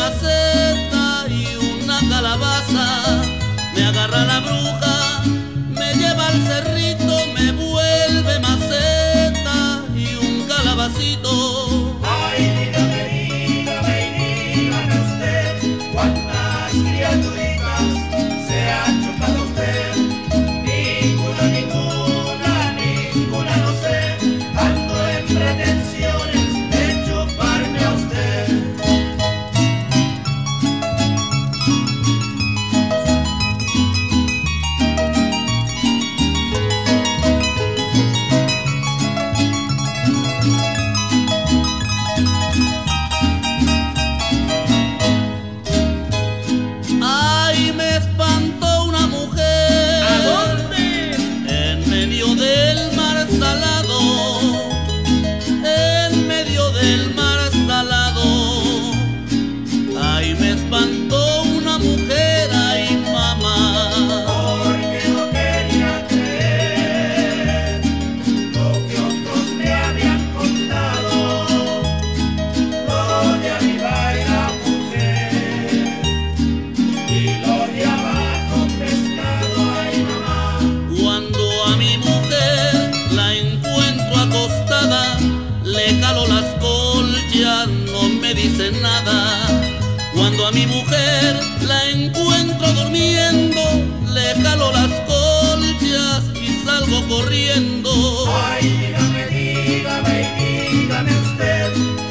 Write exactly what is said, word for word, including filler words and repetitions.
maceta y una calabaza. Me agarra la bruja, me lleva al cerrito, me vuelve maceta y un calabacito. Ay, dígame, dígame y dígame usted, ¿cuántas criaturitas se ha chupado usted? Ninguna, ninguna, ninguna, no sé. Ando en pretensiones de chuparme a usted. Ay, me espantó una mujer. ¿A dónde? En medio del mar salado, en medio del mar salado. Ay, me espantó una mujer, ay mamá. Porque no quería creer lo que otros me habían contado. Lo de arriba era mujer y lo de abajo pescado, ay mamá. Cuando a mi mujer la encuentro acostada, le calo las colchas, no me dice nada. Cuando a mi mujer la encuentro durmiendo, le calo las colchas y salgo corriendo. Ay, dígame, dígame y dígame usted,